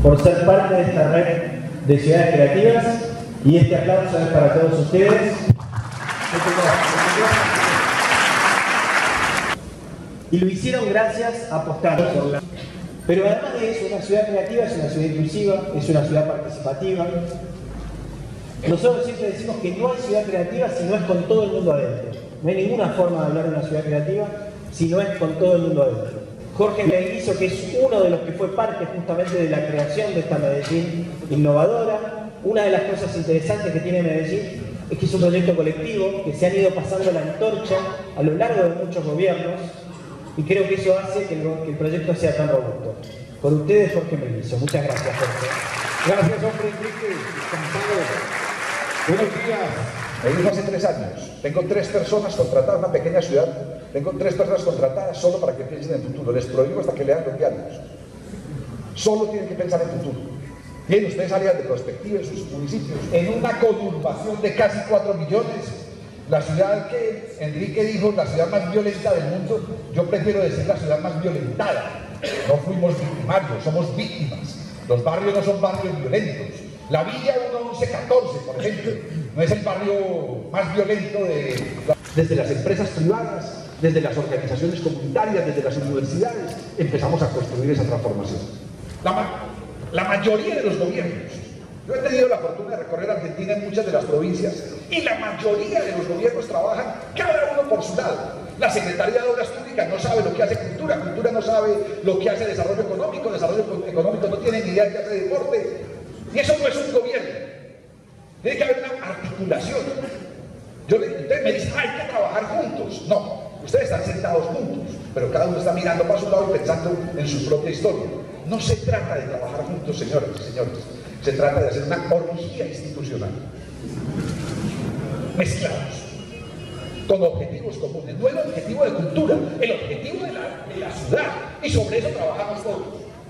por ser parte de esta red de ciudades creativas, y este aplauso es para todos ustedes. Y lo hicieron gracias a apostar por la... Pero además de eso, una ciudad creativa es una ciudad inclusiva, es una ciudad participativa. Nosotros siempre decimos que no hay ciudad creativa si no es con todo el mundo adentro. No hay ninguna forma de hablar de una ciudad creativa si no es con todo el mundo adentro. Jorge Melguizo, que es uno de los que fue parte justamente de la creación de esta Medellín innovadora, una de las cosas interesantes que tiene Medellín es que es un proyecto colectivo, que se han ido pasando la antorcha a lo largo de muchos gobiernos, y creo que eso hace que el proyecto sea tan robusto. Por ustedes, Jorge Melguizo. Muchas gracias, Jorge. Gracias, hombre Enrique. Buenos días. Me dijo hace 3 años, tengo 3 personas contratadas en una pequeña ciudad, tengo 3 personas contratadas solo para que piensen en el futuro. Les prohíbo hasta que lean los diarios. Solo tienen que pensar en el futuro. Tienen ustedes áreas de prospectiva en sus municipios. En una conurbación de casi 4 millones, la ciudad que Enrique dijo, la ciudad más violenta del mundo, yo prefiero decir la ciudad más violentada. No fuimos victimarios, somos víctimas. Los barrios no son barrios violentos. La Villa 1114, por ejemplo, no es el barrio más violento de... Desde las empresas privadas, desde las organizaciones comunitarias, desde las universidades, empezamos a construir esa transformación. La mayoría de los gobiernos, yo he tenido la fortuna de recorrer Argentina en muchas de las provincias, y la mayoría de los gobiernos trabajan cada uno por su lado. La Secretaría de Obras Públicas no sabe lo que hace cultura, cultura no sabe lo que hace desarrollo económico no tiene ni idea de qué hace deporte. Y eso no es un gobierno. Tiene que haber una articulación. Ustedes me dicen, hay que trabajar juntos. No, ustedes están sentados juntos, pero cada uno está mirando para su lado y pensando en su propia historia. No se trata de trabajar juntos, señoras y señores. Se trata de hacer una orgía institucional. Mezclados, con objetivos comunes. No el objetivo de cultura, el objetivo de la ciudad. Y sobre eso trabajamos todos.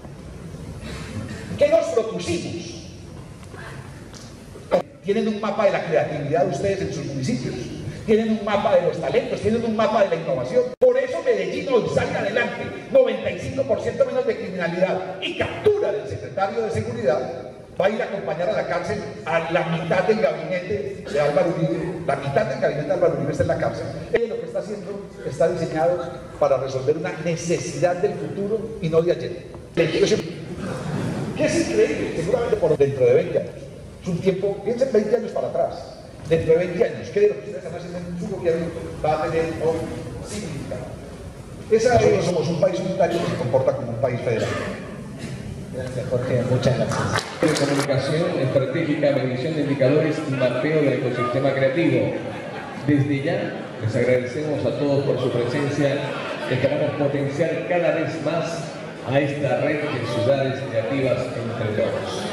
¿Qué nos propusimos? Tienen un mapa de la creatividad ustedes en sus municipios, tienen un mapa de los talentos, tienen un mapa de la innovación. Por eso Medellín hoy sale adelante, 95% menos de criminalidad, y captura del secretario de Seguridad. Va a ir a acompañar a la cárcel a la mitad del gabinete de Álvaro Uribe. La mitad del gabinete de Álvaro Uribe está en la cárcel. Lo que está haciendo está diseñado para resolver una necesidad del futuro y no de ayer. ¿Qué es increíble? Seguramente por dentro de 20 años. Es un tiempo, piensen 20 años para atrás. Dentro de 20 años, ¿qué de lo que ustedes están haciendo en su gobierno va a tener un significado? Nosotros somos un país unitario que se comporta como un país federal. Gracias, Jorge. Muchas gracias. De comunicación estratégica, medición de indicadores y mapeo del ecosistema creativo. Desde ya les agradecemos a todos por su presencia. Esperamos potenciar cada vez más a esta red de ciudades creativas entre todos.